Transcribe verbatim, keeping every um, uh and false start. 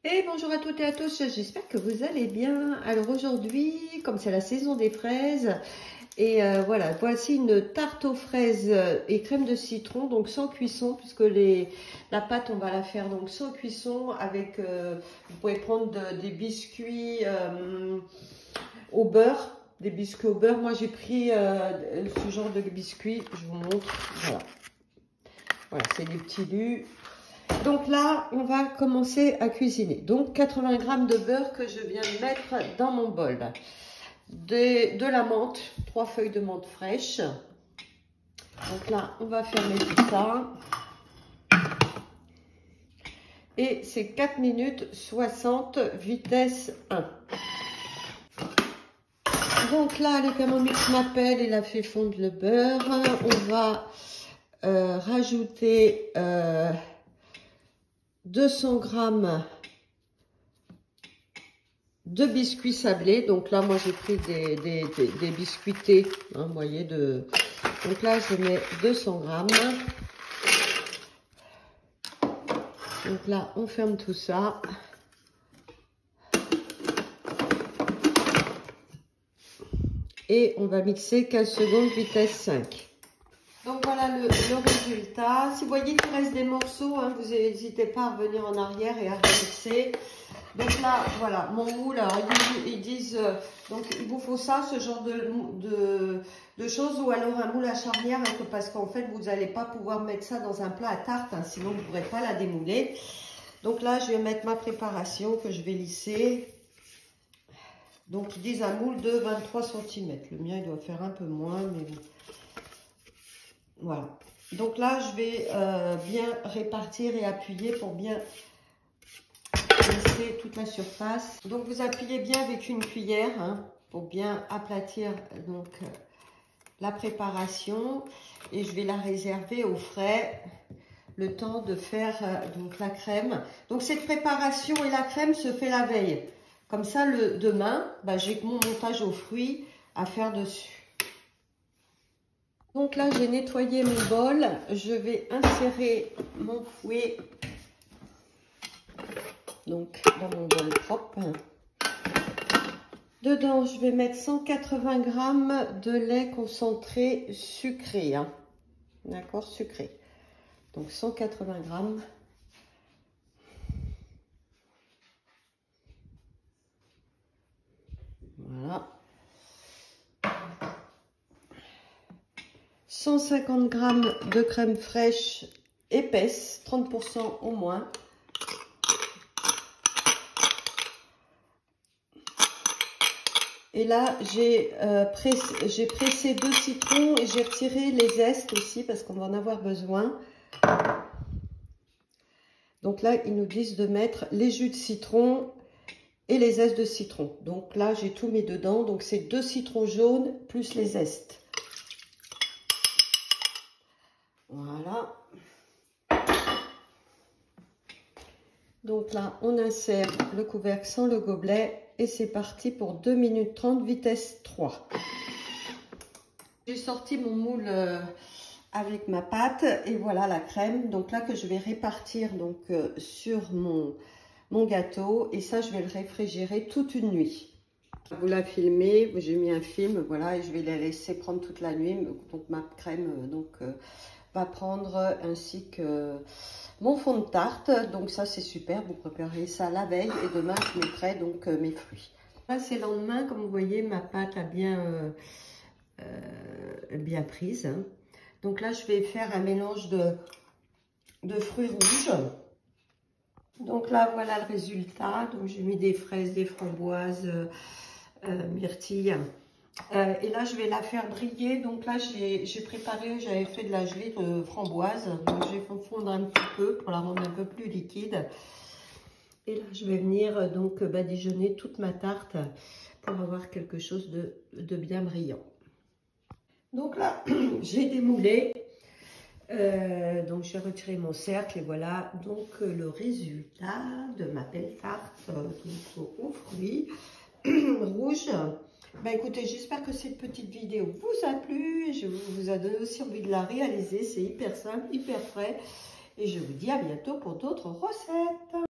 Et bonjour à toutes et à tous, j'espère que vous allez bien. Alors aujourd'hui, comme c'est la saison des fraises, et euh, voilà, voici une tarte aux fraises et crème de citron, donc sans cuisson, puisque les, la pâte, on va la faire donc sans cuisson, avec, euh, vous pouvez prendre de, des biscuits euh, au beurre, des biscuits au beurre. Moi j'ai pris euh, ce genre de biscuits, je vous montre, voilà. Voilà, c'est des petits lus. Donc là, on va commencer à cuisiner. Donc quatre-vingts grammes de beurre que je viens de mettre dans mon bol. De, de la menthe, trois feuilles de menthe fraîche. Donc là, on va fermer tout ça. Et c'est quatre minutes soixante, vitesse un. Donc là, le Thermomix m'appelle, il a fait fondre le beurre. On va euh, rajouter... Euh, deux cents grammes de biscuits sablés. Donc là, moi, j'ai pris des, des, des, des biscuités, hein, vous voyez, de... Donc là, je mets deux cents grammes. Donc là, on ferme tout ça. Et on va mixer quinze secondes, vitesse cinq. Donc voilà le, le résultat. Si vous voyez qu'il reste des morceaux, hein, vous n'hésitez pas à revenir en arrière et à remixer. Donc là, voilà, mon moule, alors ils, ils disent, euh, donc il vous faut ça, ce genre de, de, de choses, ou alors un moule à charnière, hein, parce qu'en fait, vous n'allez pas pouvoir mettre ça dans un plat à tarte, hein, sinon vous ne pourrez pas la démouler. Donc là, je vais mettre ma préparation que je vais lisser. Donc ils disent un moule de vingt-trois centimètres. Le mien, il doit faire un peu moins, mais bon. Voilà. Donc là, je vais euh, bien répartir et appuyer pour bien laisser toute la surface. Donc vous appuyez bien avec une cuillère, hein, pour bien aplatir donc euh, la préparation. Et je vais la réserver au frais le temps de faire euh, donc la crème. Donc cette préparation et la crème se fait la veille. Comme ça, le demain, bah, j'ai mon montage aux fruits à faire dessus. Donc là, j'ai nettoyé mon bol. Je vais insérer mon fouet donc dans mon bol propre. Dedans, je vais mettre cent quatre-vingts grammes de lait concentré sucré. Hein. D'accord, sucré. Donc cent quatre-vingts grammes. Voilà. cent cinquante grammes de crème fraîche épaisse, trente pour cent au moins. Et là, j'ai euh, pressé, j'ai pressé deux citrons et j'ai retiré les zestes aussi parce qu'on va en avoir besoin. Donc là, ils nous disent de mettre les jus de citron et les zestes de citron. Donc là, j'ai tout mis dedans. Donc c'est deux citrons jaunes plus les zestes. Voilà. Donc là, on insère le couvercle sans le gobelet et c'est parti pour deux minutes trente, vitesse trois. J'ai sorti mon moule avec ma pâte et voilà la crème. Donc là, que je vais répartir donc sur mon, mon gâteau et ça, je vais le réfrigérer toute une nuit. Vous la filmez, j'ai mis un film, voilà, et je vais la laisser prendre toute la nuit. Donc ma crème, donc... va prendre ainsi que mon fond de tarte. Donc ça c'est super, vous préparez ça la veille et demain je mettrai donc mes fruits. Là c'est le lendemain, comme vous voyez ma pâte a bien euh, euh, bien prise. Hein. Donc là je vais faire un mélange de, de fruits rouges. Donc là voilà le résultat. Donc j'ai mis des fraises, des framboises, euh, euh, myrtilles. Euh, et là, je vais la faire briller. Donc là, j'ai préparé, j'avais fait de la gelée de framboise. Donc, je vais fondre un petit peu pour la rendre un peu plus liquide. Et là, je vais venir donc badigeonner toute ma tarte pour avoir quelque chose de, de bien brillant. Donc là, j'ai démoulé. Euh, donc, j'ai retiré mon cercle et voilà donc le résultat de ma belle tarte euh, aux fruits rouges. Ben écoutez, j'espère que cette petite vidéo vous a plu et je vous a donné aussi envie de la réaliser. C'est hyper simple, hyper frais. Et je vous dis à bientôt pour d'autres recettes.